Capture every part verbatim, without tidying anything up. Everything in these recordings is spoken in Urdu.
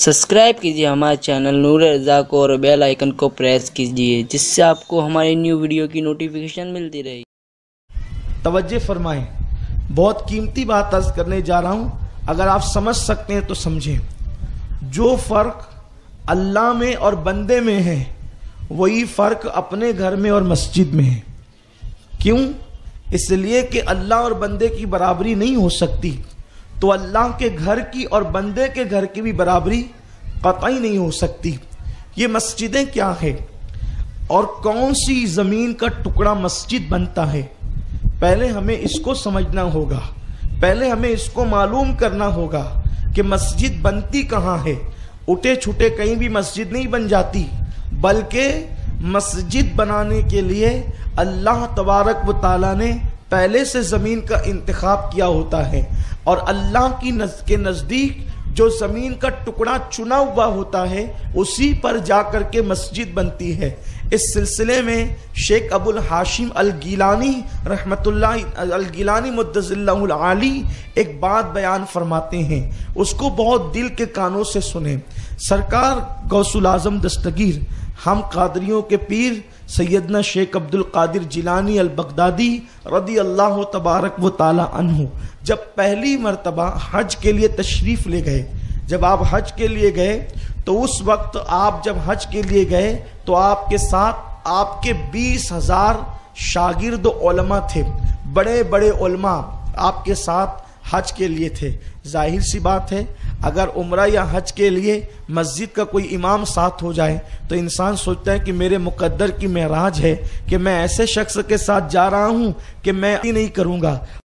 सब्सक्राइब कीजिए हमारे चैनल नूर रज़ा को और बेल आइकन को प्रेस कीजिए जिससे आपको हमारी न्यू वीडियो की नोटिफिकेशन मिलती रहे। तवज्जो फरमाएं, बहुत कीमती बात अर्ज करने जा रहा हूं, अगर आप समझ सकते हैं तो समझें। जो फर्क अल्लाह में और बंदे में है वही फर्क अपने घर में और मस्जिद में है। क्यों? इसलिए कि अल्लाह और बंदे की बराबरी नहीं हो सकती, तो अल्लाह के घर की और बंदे के घर की भी बराबरी कतई नहीं हो सकती। ये मस्जिदें क्या है और कौन सी ज़मीन का टुकड़ा मस्जिद बनता है, पहले हमें इसको समझना होगा। पहले हमें इसको मालूम करना होगा कि मस्जिद बनती कहाँ है। उठे छुटे कहीं भी मस्जिद नहीं बन जाती, बल्कि मस्जिद बनाने के लिए अल्लाह तबारक व ताला ने पहले से ज़मीन का इंतखाब किया होता है और अल्लाह की नज़ के नज़दीक जो ज़मीन का टुकड़ा चुना हुआ होता है उसी पर जाकर के मस्जिद बनती है। इस सिलसिले में शेख अबुल हाशिम अल गिलानी रहमतुल्लाह अल गिलानी मुद्दज़िल्लाहुल आली एक बात बयान फरमाते हैं, उसको बहुत दिल के कानों से सुने। सरकार गौसुल आज़म दस्तगीर हम कादरियों के पीर सैयदना शेख अब्दुल कादिर जिलानी अल बगदादी रदी अल्लाह तबारक व ताला अन्हु जब पहली मर्तबा हज के लिए तशरीफ़ ले गए, जब आप हज के लिए गए तो उस वक्त आप जब हज के लिए गए तो आपके साथ आपके बीस हजार शागिर्द उलमा थे, बड़े उलमा उलमा आपके साथ हज के लिए थे। जाहिर सी बात है, अगर उम्रा या हज के लिए मस्जिद का कोई इमाम साथ हो जाए तो इंसान सोचता है कि मेरे मुकद्दर की मेराज है कि मैं ऐसे शख्स के साथ जा रहा हूं कि मैं ही नहीं करूंगा।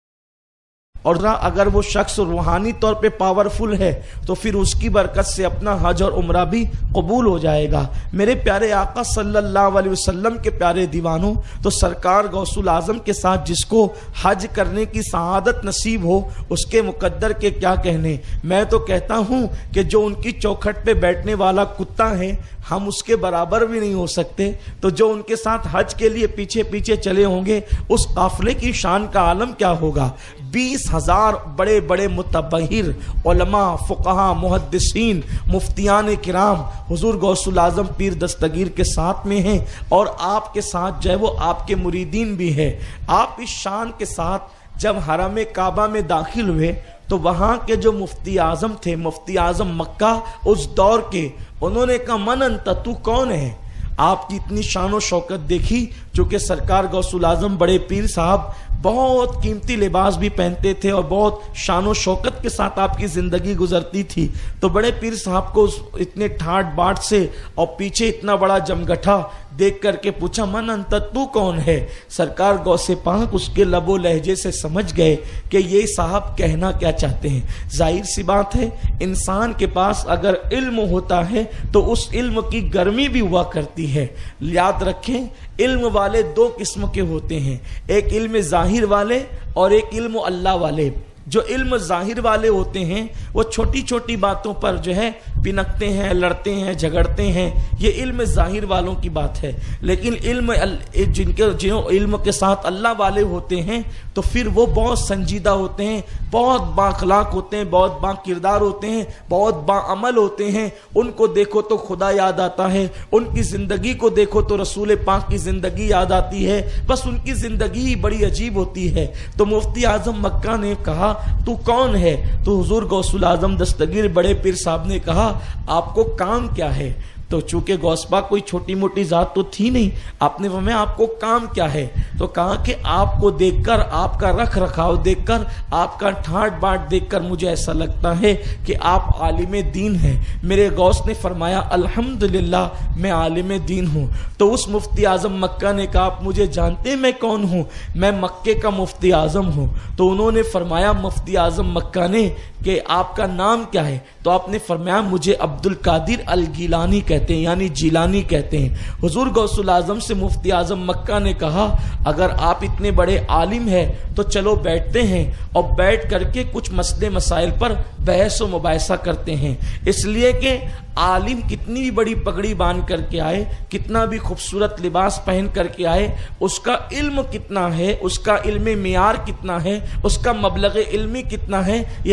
और अगर वो शख्स रूहानी तौर पे पावरफुल है तो फिर उसकी बरकत से अपना हज और उम्रा भी कबूल हो जाएगा। मेरे प्यारे आका सल्लल्लाहु अलैहि वसल्लम के प्यारे दीवानों, तो सरकार गौसुल आज़म के साथ जिसको हज करने की सआदत नसीब हो उसके मुकद्दर के क्या कहने। मैं तो कहता हूँ कि जो उनकी चौखट पे बैठने वाला कुत्ता है हम उसके बराबर भी नहीं हो सकते, तो जो उनके साथ हज के लिए पीछे पीछे चले होंगे उस काफिले की शान का आलम क्या होगा। बीस हजार बड़े बड़े मुतबहिर उलमा, फुक़हा, मुहद्दिसीन, मुफ्तियान किराम हुजूर गौसुल आज़म पीर दस्तगीर के साथ में हैं और आपके साथ जो है वो आपके मुरीदीन भी है। आप इस शान के साथ जब हरम काबा में दाखिल हुए तो वहाँ के जो मुफ्ती आज़म थे, मुफ्ती आज़म मक्का उस दौर के, उन्होंने कहा मन अंत, तू कौन है। आपकी इतनी शान और शौकत देखी, चूँकि सरकार गौसुल आज़म बड़े पीर साहब बहुत कीमती लिबास भी पहनते थे और बहुत शान और शौकत के साथ आपकी ज़िंदगी गुजरती थी, तो बड़े पीर साहब को इतने ठाट बाट से और पीछे इतना बड़ा जमगठा देख करके पूछा मन अंत, तू कौन है। सरकार गौसे पाक उसके लबो लहजे से समझ गए कि ये साहब कहना क्या चाहते हैं। जाहिर सी बात है, इंसान के पास अगर इल्म होता है तो उस इल्म की गर्मी भी हुआ करती है। याद रखें, इल्म वाले दो किस्म के होते हैं, एक इल्म जाहिर वाले और एक इल्म अल्लाह वाले। जो इल्म जाहिर वाले होते हैं वो छोटी छोटी बातों पर जो है पिनकते हैं, लड़ते हैं, झगड़ते हैं, ये इल्म जाहिर वालों की बात है। लेकिन इल्म जिनके जो इल्म के साथ अल्लाह वाले होते हैं तो फिर वो बहुत संजीदा होते हैं, बहुत बाखलाक होते हैं, बहुत बाकिरदार होते हैं, बहुत बाअमल होते हैं। उनको देखो तो खुदा याद आता है, उनकी ज़िंदगी को देखो तो रसूल पाक की ज़िंदगी याद आती है, बस उनकी ज़िंदगी ही बड़ी अजीब होती है। तो मुफ्ती आज़म मक्का ने कहा तू कौन है, तो हुजूर गौसुल आज़म दस्तगीर बड़े पीर साहब ने कहा आपको काम क्या है। तो चूंकि गौसबा कोई छोटी मोटी जात तो थी नहीं, आपने फरमाया आपको काम क्या है, तो कहा कि आपको देखकर, आपका रख रखाव देखकर, आपका ठाट बाट देखकर मुझे ऐसा लगता है कि आप आलिम दीन हैं। मेरे गौस ने फरमाया अल्हम्दुलिल्लाह मैं आलिम दीन हूँ। तो उस मुफ्ती आज़म मक्का ने कहा आप मुझे जानते मैं कौन हूँ, मैं मक्के का मुफ्ती आज़म हूँ। तो उन्होंने फरमाया मुफ्ती आज़म मक्का ने कि आपका नाम क्या है, तो आपने फरमाया मुझे अब्दुल कादिर अल गिलानी कहते हैं, यानी जिलानी कहते हैं। हुजूर गौसुल आज़म से मुफ्ती आज़म मक्का ने कहा अगर आप इतने बड़े आलिम हैं तो चलो बैठते हैं और बैठ करके कुछ मसले मसाइल पर बहस व मुबाहिसा करते हैं। इसलिए कि आलिम कितनी भी बड़ी पगड़ी बांध करके आए, कितना भी खूबसूरत लिबास पहन करके आए, उसका इल्म कितना है, उसका इल्म मियार कितना है, उसका मबलग इल्मी कितना है, ये कब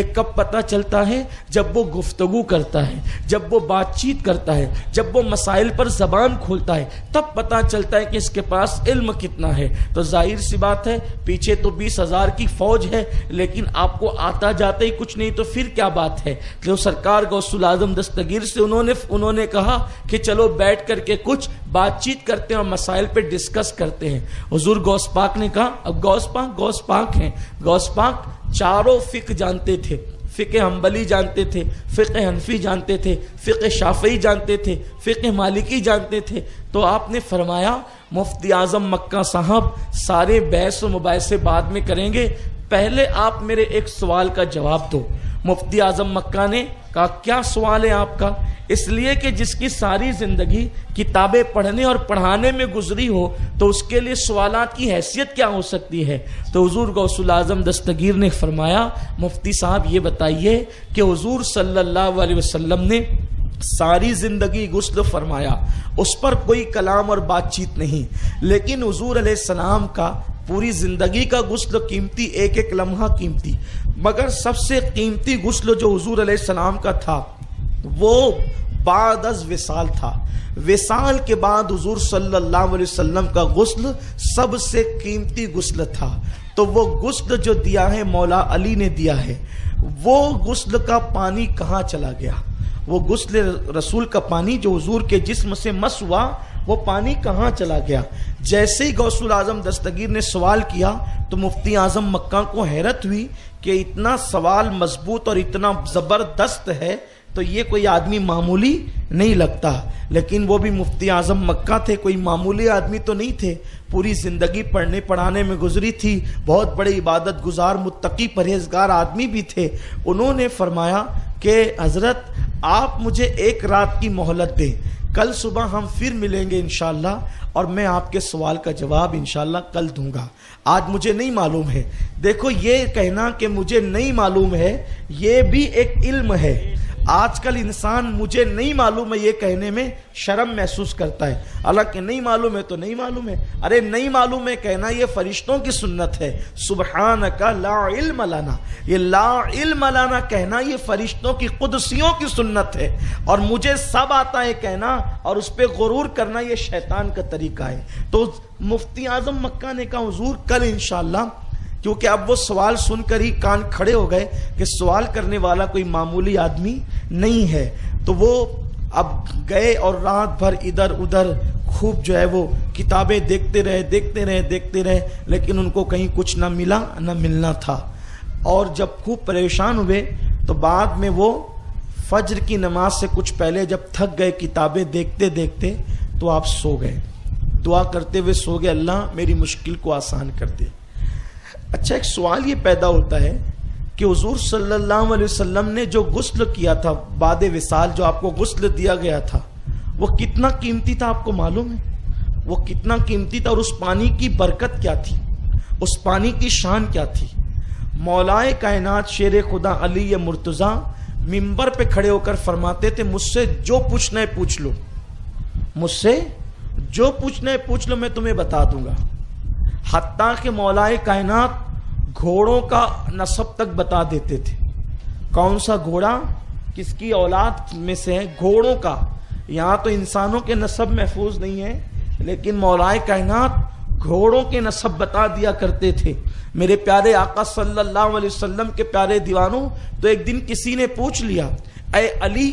پتہ چلتا ہے جب وہ گفتگو کرتا ہے، جب وہ بات چیت کرتا ہے، جب وہ مسائل پر زبان کھولتا ہے، تب پتہ چلتا ہے کہ اس کے پاس علم کتنا ہے۔ تو ظاہر سی بات ہے پیچھے تو بیس ہزار کی فوج ہے، لیکن آپ کو آتا جاتا ہی کچھ نہیں تو پھر کیا بات ہے؟ تو سرکار غوث الاعظم دستگیر سے انہوں نے انہوں نے کہا کہ چلو بیٹھ کر کے کچھ بات چیت کرتے ہیں اور مسائل پہ ڈسکس کرتے ہیں۔ حضور غوث پاک نے کہا، اب غوث پاک غوث پاک ہیں، غوث پاک چاروں فقہ جانتے تھے، فقہ حنبلی جانتے تھے، فقہ حنفی جانتے تھے، فقہ شافعی جانتے تھے، فقہ مالکی جانتے تھے۔ تو آپ نے فرمایا مفتی اعظم مکہ صاحب سارے بحث و مباحثے بعد میں کریں گے، پہلے آپ میرے ایک سوال کا جواب دو۔ مفتی اعظم مکہ نے کہا کیا سوال ہے آپ کا؟ اس لیے کہ جس کی ساری زندگی کتابیں پڑھنے اور پڑھانے میں گزری ہو تو اس کے لیے سوالات کی حیثیت کیا ہو سکتی ہے؟ تو حضور غوث الاعظم دستگیر نے فرمایا مفتی صاحب یہ بتائیے کہ حضور صلی اللہ علیہ وسلم نے ساری زندگی غسل فرمایا، اس پر کوئی کلام اور بات چیت نہیں، لیکن حضور علیہ السلام کا پوری زندگی کا غسل قیمتی، ایک ایک لمحہ قیمتی، مگر سب سے قیمتی غسل جو حضور علیہ السلام کا تھا وہ بعد از وصال تھا۔ وصال کے بعد حضور صلی اللہ علیہ وسلم کا غسل سب سے قیمتی غسل تھا۔ تو وہ غسل جو دیا ہے مولا علی نے دیا ہے، وہ غسل کا پانی کہاں چلا گیا؟ وہ غسل رسول کا پانی جو حضور کے جسم سے مس ہوا وہ پانی کہاں چلا گیا؟ جیسے ہی غوث الاعظم دستگیر نے سوال کیا تو مفتی اعظم مکہ کو حیرت ہوئی کہ اتنا سوال مضبوط اور اتنا زبردست ہے تو یہ کوئی آدمی معمولی نہیں لگتا، لیکن وہ بھی مفتی اعظم مکہ تھے، کوئی معمولی آدمی تو نہیں تھے، پوری زندگی پڑھنے پڑھانے میں گزری تھی، بہت بڑے عبادت گزار متقی پرہیزگار آدمی بھی تھے۔ انہوں نے فرمایا کہ حضرت آپ مجھے ایک رات کی مہلت دیں، کل صبح ہم پھر ملیں گے انشاءاللہ اور میں آپ کے سوال کا جواب انشاءاللہ کل دوں گا، آج مجھے نہیں معلوم ہے۔ دیکھو یہ کہنا کہ مجھے نہیں معلوم ہے یہ بھی ایک علم ہے۔ آج کل انسان مجھے نہیں معلوم ہے یہ کہنے میں شرم محسوس کرتا ہے، حالانکہ نہیں معلوم ہے تو نہیں معلوم ہے۔ ارے نہیں معلوم ہے کہنا یہ فرشتوں کی سنت ہے، سبحانک لا علم لنا، یہ لا علم لنا کہنا یہ فرشتوں کی قدسیوں کی سنت ہے، اور مجھے سب آتا ہے کہنا اور اس پہ غرور کرنا یہ شیطان کا طریقہ ہے۔ تو مفتی اعظم مکہ نے کہا حضور کل انشاءاللہ، کیونکہ اب وہ سوال سن کر ہی کان کھڑے ہو گئے کہ سوال کرنے والا کوئی معمولی آدمی نہیں ہے، تو وہ اب گئے اور رات بھر ادھر ادھر خوب جو ہے وہ کتابیں دیکھتے رہے دیکھتے رہے دیکھتے رہے لیکن ان کو کہیں کچھ نہ ملا نہ ملنا تھا، اور جب خوب پریشان ہوئے تو بعد میں وہ فجر کی نماز سے کچھ پہلے جب تھک گئے کتابیں دیکھتے دیکھتے تو آپ سو گئے، دعا کرتے ہوئے سو گئے اللہ میری مشکل کو آسان کر دے۔ اچھا ایک سوال یہ پیدا ہوتا ہے کہ حضور صلی اللہ علیہ وسلم نے جو غسل کیا تھا بعد وصال، جو آپ کو غسل دیا گیا تھا وہ کتنا قیمتی تھا آپ کو معلوم ہے؟ وہ کتنا قیمتی تھا اور اس پانی کی برکت کیا تھی، اس پانی کی شان کیا تھی؟ مولائے کائنات شیر خدا علی مرتضیٰ منبر پہ کھڑے ہو کر فرماتے تھے مجھ سے جو پوچھنا ہے پوچھ لو، مجھ سے جو پوچھنا ہے پوچھ لو میں تمہیں بتا دوں گا۔ حتیٰ کہ مولائے کائنات گھوڑوں کا نسب تک بتا دیتے تھے، کون سا گھوڑا کس کی اولاد میں سے ہے، گھوڑوں کا۔ یہاں تو انسانوں کے نسب محفوظ نہیں ہے لیکن مولائے کائنات گھوڑوں کے نسب بتا دیا کرتے تھے۔ میرے پیارے آقا صلی اللہ علیہ وسلم کے پیارے دیوانوں، تو ایک دن کسی نے پوچھ لیا اے علی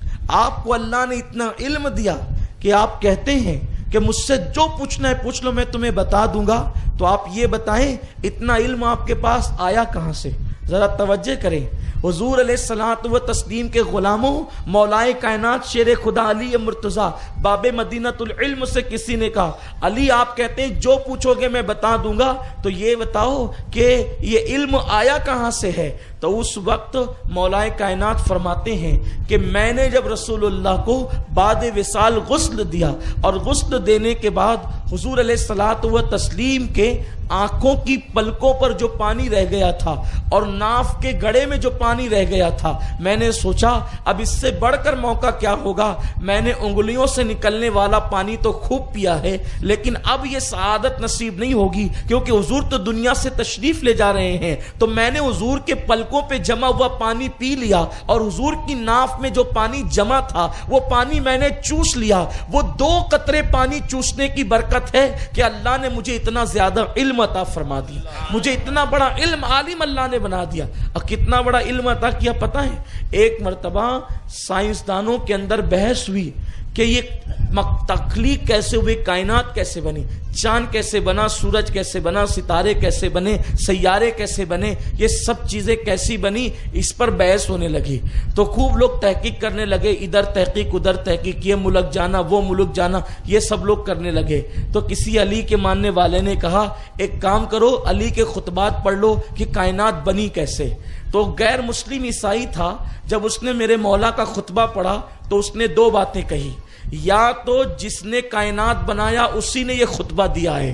آپ کو اللہ نے اتنا علم دیا کہ آپ کہتے ہیں کہ مجھ سے جو پوچھنا ہے پوچھ لو میں تمہیں بتا دوں گا، تو آپ یہ بتائیں اتنا علم آپ کے پاس آیا کہاں سے؟ ذرا توجہ کریں۔ حضور علیہ الصلوۃ و تسلیم کے غلاموں، مولائے کائنات شیر خدا علی مرتضیٰ باب مدینۃ العلم سے کسی نے کہا علی آپ کہتے ہیں جو پوچھو گے میں بتا دوں گا، تو یہ بتاؤ کہ یہ علم آیا کہاں سے ہے؟ تو اس وقت مولائے کائنات فرماتے ہیں کہ میں نے جب رسول اللہ کو بعد وصال غسل دیا اور غسل دینے کے بعد हुजूर अलैहिस्सलात व तस्लीम के आंखों की पलकों पर जो पानी रह गया था और नाफ के गड़े में जो पानी रह गया था, मैंने सोचा अब इससे बढ़कर मौका क्या होगा। मैंने उंगलियों से निकलने वाला पानी तो खूब पिया है, लेकिन अब ये सआदत नसीब नहीं होगी, क्योंकि हुजूर तो दुनिया से तशरीफ ले जा रहे हैं। तो मैंने हुजूर के पलकों पे जमा हुआ पानी पी लिया और हुजूर की नाफ में जो पानी जमा था वो पानी मैंने चूस लिया। वो दो कतरे पानी चूसने की बरकत है कि अल्लाह ने मुझे इतना ज्यादा इल्म अता फरमा दिया, मुझे इतना बड़ा इल्म आलिम अल्लाह ने बना दिया। और कितना बड़ा इल्म अता किया पता है, एक मर्तबा साइंसदानों के अंदर बहस हुई कि ये तख्लीक कैसे हुई, कायनात कैसे बनी, चांद कैसे बना, सूरज कैसे बना, सितारे कैसे बने, सैयारे कैसे बने, ये सब चीजें कैसी बनी, इस पर बहस होने लगी। तो खूब लोग तहकीक करने लगे, इधर तहकीक उधर तहकीक, ये मुल्क जाना वो मुल्क जाना, ये सब लोग करने लगे। तो किसी अली के मानने वाले ने कहा एक काम करो, अली के खुतबात पढ़ लो कि कायनात बनी कैसे। तो गैर मुस्लिम ईसाई था, जब उसने मेरे मौला का खुतबा पढ़ा तो उसने दो बातें कही, या तो जिसने कायनात बनाया उसी ने ये खुतबा दिया है,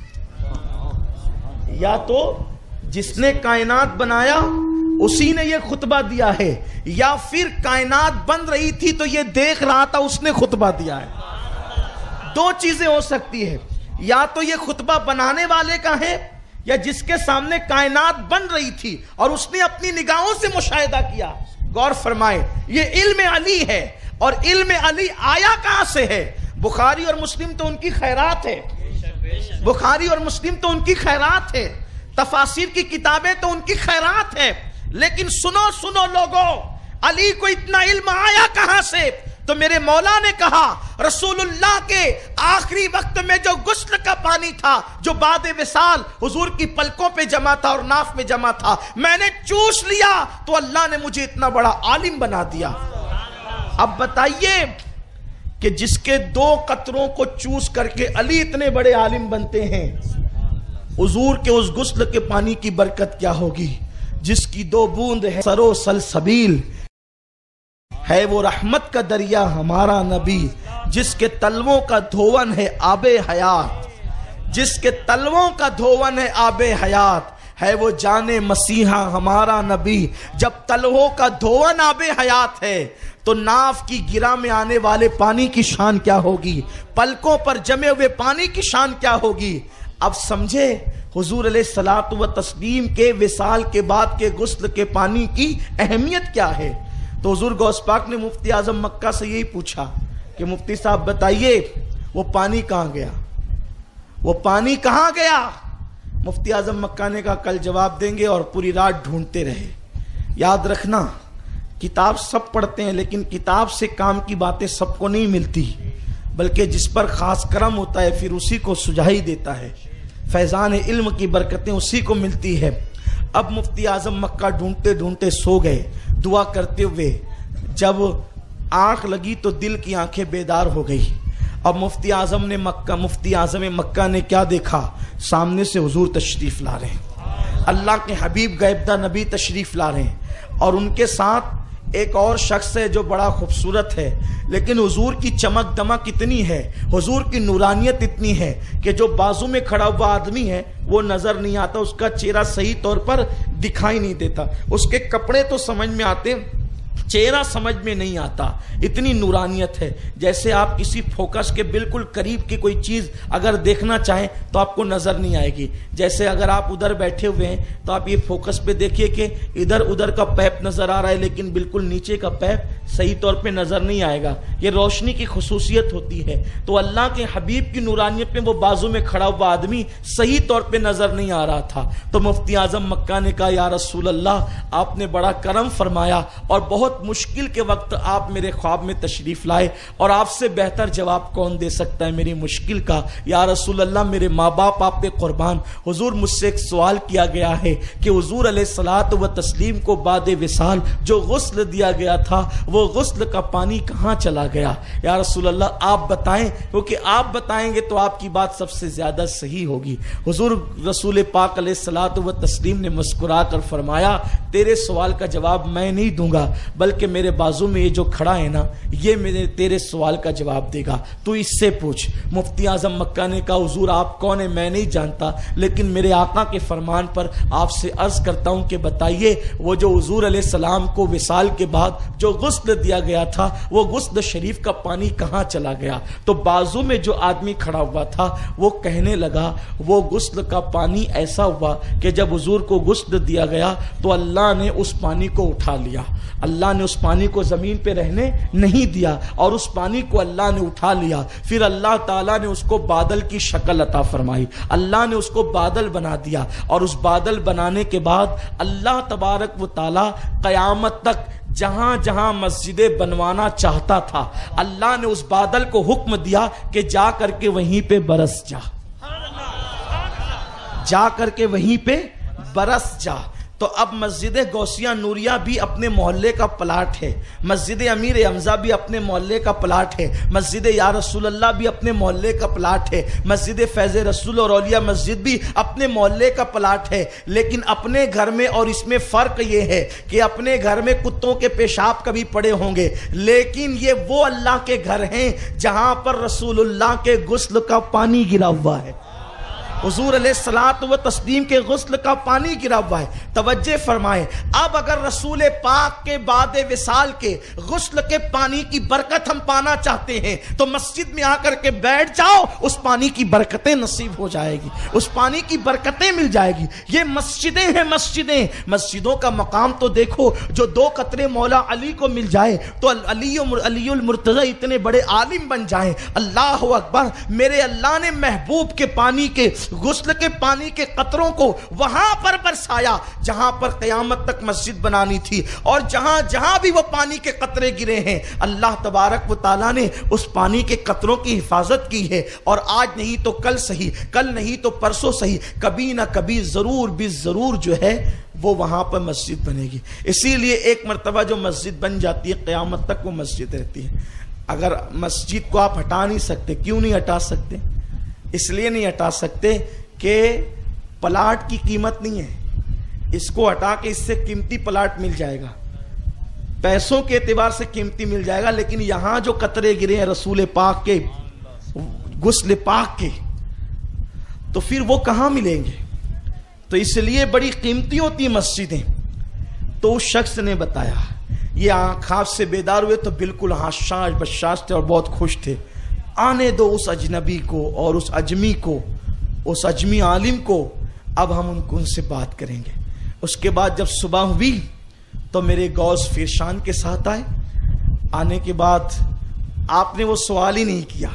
या तो जिसने कायनात बनाया उसी ने ये खुतबा दिया है, या फिर कायनात बन रही थी तो ये देख रहा था उसने खुतबा दिया है। दो चीजें हो सकती है, या तो ये खुतबा बनाने वाले का है, या जिसके सामने कायनात बन रही थी और उसने अपनी निगाहों से मुशाहिदा किया। गौर फरमाए, ये इल्म अली है। और इल्म अली आया कहां से है? बुखारी और मुस्लिम तो उनकी खैरात है, बुखारी और मुस्लिम तो उनकी खैरात है, तफासिर की किताबें तो उनकी खैरात है। लेकिन सुनो सुनो लोगों, अली को इतना इल्म आया कहां से? तो मेरे मौला ने कहा रसूलुल्लाह के आखिरी वक्त में जो गुस्ल का पानी था, जो बाद विसाल हुजूर की पलकों पे जमा था और नाफ में जमा था, मैंने चूस लिया तो अल्लाह ने मुझे इतना बड़ा आलिम बना दिया। अब बताइए कि जिसके दो कतरों को चूस करके अली इतने बड़े आलिम बनते हैं, हुजूर के उस गुस्ल के पानी की बरकत क्या होगी? जिसकी दो बूंद है सरो सलसबील है, वो रहमत का दरिया हमारा नबी, जिसके तलवों का धोवन है आबे हयात, जिसके तलवों का धोवन है आबे हयात, है वो जाने मसीहा हमारा नबी। जब तलवों का धोवन आबे हयात है तो नाफ की गिरा में आने वाले पानी की शान क्या होगी, पलकों पर जमे हुए पानी की शान क्या होगी। अब समझे हुजूर अलैहिस्सलातु व तस्लीम के विसाल के बाद के गुस्ल के पानी की अहमियत क्या है। तो हुजूर गौस पाक ने मुफ्ती आजम मक्का से यही पूछा कि मुफ्ती साहब बताइए वो पानी कहाँ गया, वो पानी कहाँ गया। मुफ्ती आजम मक्का ने कहा कल जवाब देंगे, और पूरी रात ढूंढते रहे। याद रखना, किताब सब पढ़ते हैं लेकिन किताब से काम की बातें सबको नहीं मिलती, बल्कि जिस पर खास करम होता है फिर उसी को सुझाई देता है। फैजान इल्म की बरकतें उसी को मिलती है। अब मुफ्ती आजम मक्का ढूंढते ढूंढते सो गए, दुआ करते हुए। जब आंख लगी तो दिल की आंखें बेदार हो गई। अब मुफ्ती आजम ने मक्का मुफ्ती आजम मक्का ने क्या देखा, सामने से हुजूर तशरीफ ला रहे हैं, अल्लाह के हबीब गैबदा नबी तशरीफ ला रहे हैं, और उनके साथ एक और शख्स है जो बड़ा खूबसूरत है, लेकिन हुजूर की चमक दमक इतनी है, हुजूर की नूरानियत इतनी है कि जो बाजू में खड़ा हुआ आदमी है वो नजर नहीं आता, उसका चेहरा सही तौर पर दिखाई नहीं देता, उसके कपड़े तो समझ में आते, चेहरा समझ में नहीं आता, इतनी नूरानियत है। जैसे आप किसी फोकस के बिल्कुल करीब की कोई चीज अगर देखना चाहें तो आपको नजर नहीं आएगी। जैसे अगर आप उधर बैठे हुए हैं तो आप ये फोकस पे देखिए कि इधर उधर का पैप नजर आ रहा है, लेकिन बिल्कुल नीचे का पैप सही तौर पे नजर नहीं आएगा। ये रोशनी की खुसूसियत होती है। तो अल्लाह के हबीब की नूरानियत में वो बाजू में खड़ा हुआ आदमी सही तौर पे नजर नहीं आ रहा था। तो मुफ्ती आजम मक्का ने कहा या रसूल अल्लाह, आपने बड़ा करम फरमाया और बहुत मुश्किल के वक्त आप मेरे ख्वाब में तशरीफ लाए, और आपसे बेहतर जवाब कौन दे सकता है मेरी मुश्किल का। या रसूल अल्लाह, मेरे माँ बाप आप पे कुर्बान, हुजूर मुझसे एक सवाल किया गया है कि हुजूर अलैहिस्सलातु व तस्लीम को बाद विसाल जो गुस्ल दिया गया था वो गुस्ल का पानी कहाँ चला गया। या रसूल अल्लाह आप बताएं, क्योंकि आप बताएंगे तो आपकी बात सबसे ज्यादा सही होगी। हुजूर रसूल पाक अलैहिस्सलातु व तस्लीम ने मुस्कुरा कर फरमाया, तेरे सवाल का जवाब मैं नहीं दूंगा, बल्कि بلکہ میرے بازو میں یہ جو کھڑا ہے نا یہ میرے تیرے سوال کا جواب دے گا، تو اس سے پوچھ۔ مفتی اعظم مکہ نے کہا حضور آپ کون ہیں میں نہیں جانتا، لیکن میرے آقا کے فرمان پر آپ سے عرض کرتا ہوں کہ بتائیے وہ جو حضور علیہ السلام کو وصال کے بعد جو غسل دیا گیا تھا وہ غسل شریف کا پانی کہاں چلا گیا؟ تو بازو میں جو آدمی کھڑا ہوا تھا وہ کہنے لگا وہ غسل کا پانی ایسا ہوا کہ جب حضور کو غسل دیا گیا تو اللہ نے اس پانی کو اٹھا لیا، اللہ نے اس پانی کو زمین پہ رہنے نہیں دیا اور اس پانی کو اللہ نے اٹھا لیا، پھر اللہ تعالیٰ نے اس کو بادل کی شکل عطا فرمائی، اللہ نے اس کو بادل بنا دیا، اور اس بادل بنانے کے بعد اللہ تبارک و تعالیٰ قیامت تک جہاں جہاں مسجدیں بنوانا چاہتا تھا اللہ نے اس بادل کو حکم دیا کہ جا کر کے وہیں پہ برس جا، جا کر کے وہیں پہ برس جا۔ تو اب مسجد غوثیہ نوریہ بھی اپنے محلے کا پلاٹ ہے، مسجد امیر حمزہ بھی اپنے محلے کا پلاٹ ہے، مسجد یا رسول اللہ بھی اپنے محلے کا پلاٹ ہے، مسجد فیض رسول اور اولیاء مسجد بھی اپنے محلے کا پلاٹ ہے، لیکن اپنے گھر میں اور اس میں فرق یہ ہے کہ اپنے گھر میں کتوں کے پیشاب کبھی پڑے ہوں گے، لیکن یہ وہ اللہ کے گھر ہیں جہاں پر رسول اللہ کے غسل کا پانی گرا ہوا ہے، حضور علیہ الصلوۃ و تسلیم کے غسل کا پانی گرا ہوا ہے۔ توجہ فرمائیں، اب اگر رسول پاک کے بعد وصال کے غسل کے پانی کی برکت ہم پانا چاہتے ہیں تو مسجد میں آ کر کے بیٹھ جاؤ، اس پانی کی برکتیں نصیب ہو جائے گی، اس پانی کی برکتیں مل جائے گی۔ یہ مسجدیں ہیں، مسجدیں، مسجدوں کا مقام تو دیکھو، جو دو قطرے مولا علی کو مل جائے تو علی علی المرتضی اتنے بڑے عالم بن جائیں، اللہ اکبر۔ میرے اللہ نے محبوب کے پانی کے غسل کے پانی کے قطروں کو وہاں پر برسایا جہاں پر قیامت تک مسجد بنانی تھی، اور جہاں جہاں بھی وہ پانی کے قطرے گرے ہیں اللہ تبارک و تعالیٰ نے اس پانی کے قطروں کی حفاظت کی ہے، اور آج نہیں تو کل صحیح، کل نہیں تو پرسوں صحیح، کبھی نہ کبھی ضرور بھی ضرور جو ہے وہ وہاں پر مسجد بنے گی۔ اسی لیے ایک مرتبہ جو مسجد بن جاتی ہے قیامت تک وہ مسجد رہتی ہے۔ اگر مسجد کو آپ ہٹا نہیں سکتے، کیوں نہیں ہٹا سکتے؟ اس لیے نہیں ہٹا سکتے کہ پلاٹ کی قیمت نہیں ہے، اس کو ہٹا کے اس سے قیمتی پلاٹ مل جائے گا، پیسوں کے اعتبار سے قیمتی مل جائے گا، لیکن یہاں جو قطرے گرے ہیں رسول پاک کے غسل پاک کے تو پھر وہ کہاں ملیں گے؟ تو اس لیے بڑی قیمتی ہوتی مسجدیں۔ تو اس شخص نے بتایا، یہ خواب سے بیدار ہوئے تو بالکل حاشاش بشاش تھے اور بہت خوش تھے، آنے دو اس اجنبی کو اور اس اجمی کو، اس اجمی عالم کو، اب ہم ان کو ان سے بات کریں گے۔ اس کے بعد جب صبح ہوئی تو میرے غوث فرشان کے ساتھ آئے، آنے کے بعد آپ نے وہ سوال ہی نہیں کیا،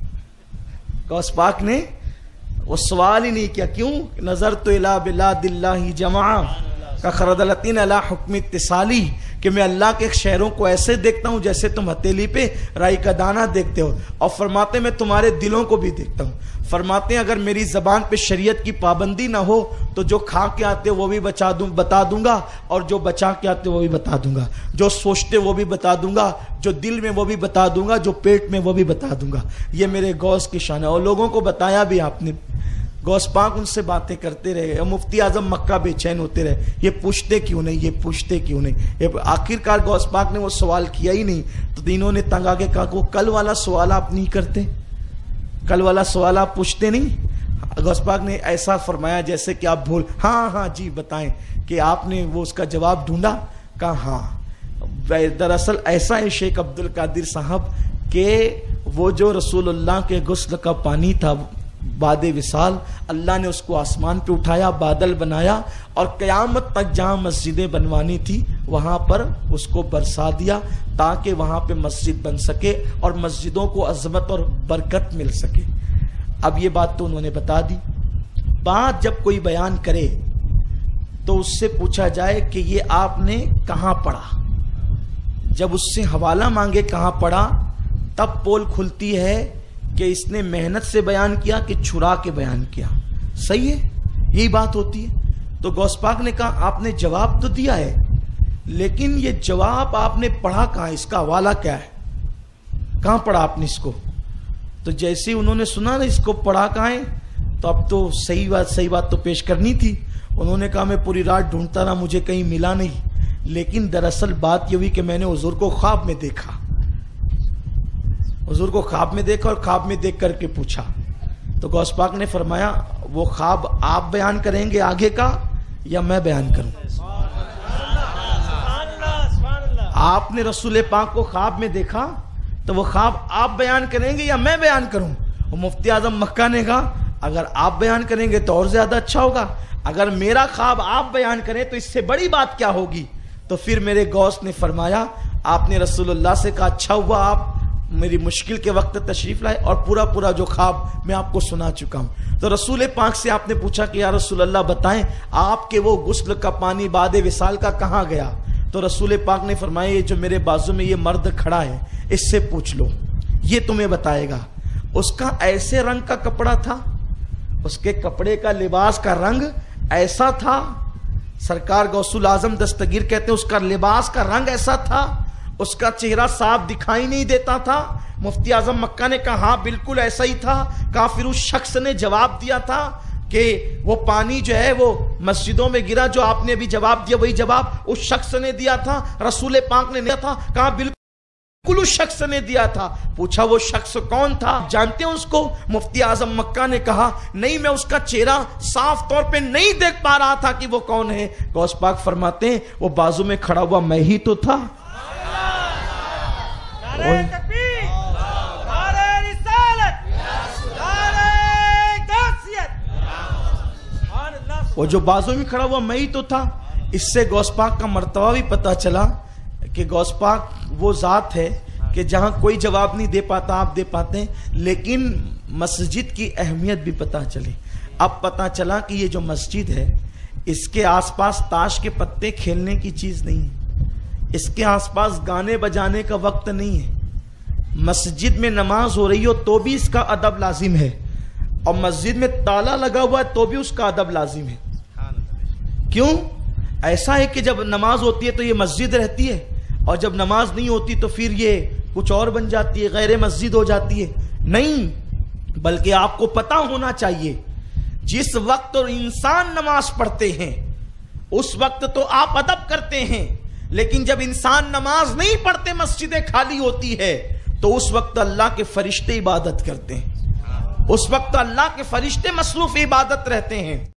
غوث پاک نے وہ سوال ہی نہیں کیا، کیوں؟ نظر تو الی بلاد اللہ جمعا کا خردلتین علی حکم اتصالی، کہ میں اللہ کے شہروں کو ایسے دیکھتا ہوں جیسے تم ہتھیلی پہ رائی کا دانہ دیکھتے ہو، اور فرماتے میں تمہارے دلوں کو بھی دیکھتا ہوں۔ فرماتے ہیں اگر میری زبان پہ شریعت کی پابندی نہ ہو تو جو کھا کے آتے وہ بھی بچا دوں بتا دوں گا، اور جو بچا کے آتے وہ بھی بتا دوں گا، جو سوچتے وہ بھی بتا دوں گا، جو دل میں وہ بھی بتا دوں گا، جو پیٹ میں وہ بھی بتا دوں گا۔ یہ میرے غوث کی شان ہے، اور لوگوں کو بتایا بھی آپ نے۔ غوث پاک ان سے باتیں کرتے رہے، مفتی اعظم مکہ بے چین ہوتے رہے، یہ پوچھتے کیوں نہیں، یہ پوچھتے کیوں نہیں۔ آخر کار غوث پاک نے وہ سوال کیا ہی نہیں، تو انہوں نے تنگ آ کے کہا کہ وہ کل والا سوال آپ نہیں کرتے، کل والا سوال آپ پوچھتے نہیں۔ غوث پاک نے ایسا فرمایا جیسے کہ آپ بھول، ہاں ہاں جی بتائیں، کہ آپ نے وہ اس کا جواب ڈھونڈا؟ کہا ہاں، دراصل ایسا ہے شیخ عبد القادر صاحب کہ وہ جو رسول اللہ کے غسل کا پانی تھا بعد وصال، اللہ نے اس کو آسمان پہ اٹھایا، بادل بنایا، اور قیامت تک جہاں مسجدیں بنوانی تھی وہاں پر اس کو برسا دیا تاکہ وہاں پہ مسجد بن سکے اور مسجدوں کو عظمت اور برکت مل سکے۔ اب یہ بات تو انہوں نے بتا دی۔ بات جب کوئی بیان کرے تو اس سے پوچھا جائے کہ یہ آپ نے کہاں پڑھا، جب اس سے حوالہ مانگے کہاں پڑھا، تب پول کھلتی ہے کہ اس نے محنت سے بیان کیا کہ چھڑا کے بیان کیا۔ صحیح ہے، یہی بات ہوتی ہے۔ تو غوث پاک نے کہا آپ نے جواب تو دیا ہے، لیکن یہ جواب آپ نے پڑھا کہاں، اس کا حوالہ کیا ہے، کہاں پڑھا آپ نے اس کو؟ تو جیسے انہوں نے سنا نا اس کو پڑھا کہاں ہے، تو اب تو صحیح بات صحیح بات تو پیش کرنی تھی۔ انہوں نے کہا میں پوری رات ڈھونڈتا رہا، مجھے کہیں ملا نہیں، لیکن دراصل بات یہ ہوئی کہ میں نے حضور کو خواب میں دیکھا، حضور کو خواب میں دیکھا اور خواب میں دیکھ کر کے پوچھا تو غوث پاک نے فرمایا وہ خواب آپ بیان کریں گے آگے کا یا میں بیان کروں؟ آپ نے رسول پاک کو خواب میں دیکھا تو وہ خواب آپ بیان کریں گے یا میں بیان کروں؟ وہ مفتی اعظم مکہ نے کہا اگر آپ بیان کریں گے تو اور زیادہ اچھا ہوگا، اگر میرا خواب آپ بیان کریں تو اس سے بڑی بات کیا ہوگی؟ تو پھر میرے غوث نے فرمایا آپ نے رسول اللہ سے کہا اچھا ہوا آپ میری مشکل کے وقت تشریف لائے اور پورا پورا جو خواب میں آپ کو سنا چکا ہوں۔ تو رسول پاک سے آپ نے پوچھا کہ یا رسول اللہ بتائیں آپ کے وہ غسل کا پانی بعد وصال کا کہاں گیا؟ تو رسول پاک نے فرمایا یہ جو میرے بازو میں یہ مرد کھڑا ہے اس سے پوچھ لو، یہ تمہیں بتائے گا۔ اس کا ایسے رنگ کا کپڑا تھا، اس کے کپڑے کا لباس کا رنگ ایسا تھا، سرکار غوث الاعظم دستگیر کہتے ہیں اس کا لباس کا رنگ ایسا تھا، اس کا چہرہ صاف دکھائی نہیں دیتا تھا۔ مفتی اعظم مکہ نے کہا ہاں بالکل ایسا ہی تھا۔ کہا پھر اس شخص نے جواب دیا تھا کہ وہ پانی جو ہے وہ مسجدوں میں گرا، جو آپ نے ابھی جواب دیا وہی جواب اس شخص نے دیا تھا، رسول پاک نے دیا تھا۔ کہا بالکل بالکل اس شخص نے دیا تھا۔ پوچھا وہ شخص کون تھا، جانتے ہیں اس کو؟ مفتی اعظم مکہ نے کہا نہیں میں اس کا چہرہ صاف طور پہ نہیں دیکھ پا رہا تھا کہ وہ کون ہے۔ غوث پاک فرماتے ہیں وہ بازو میں کھڑا ہوا میں ہی تو تھا۔ وہ جو بازو میں کھڑا ہوا میں ہی تو تھا۔ اس سے غوث پاک کا مرتبہ بھی پتا چلا کہ غوث پاک وہ ذات ہے کہ جہاں کوئی جواب نہیں دے پاتا آپ دے پاتے ہیں، لیکن مسجد کی اہمیت بھی پتا چلی۔ اب پتا چلا کہ یہ جو مسجد ہے اس کے آس پاس تاش کے پتے کھیلنے کی چیز نہیں ہے، اس کے آس پاس گانے بجانے کا وقت نہیں ہے۔ مسجد میں نماز ہو رہی ہو تو بھی اس کا ادب لازم ہے، اور مسجد میں تالا لگا ہوا ہے تو بھی اس کا ادب لازم ہے۔ کیوں؟ ایسا ہے کہ جب نماز ہوتی ہے تو یہ مسجد رہتی ہے، اور جب نماز نہیں ہوتی تو پھر یہ کچھ اور بن جاتی ہے، غیر مسجد ہو جاتی ہے۔ نہیں، بلکہ آپ کو پتا ہونا چاہیے جس وقت اور انسان نماز پڑھتے ہیں اس وقت تو آپ ادب کرتے ہیں، لیکن جب انسان نماز نہیں پڑھتے مسجدیں خالی ہوتی ہے تو اس وقت اللہ کے فرشتے عبادت کرتے ہیں، اس وقت اللہ کے فرشتے مصروف عبادت رہتے ہیں۔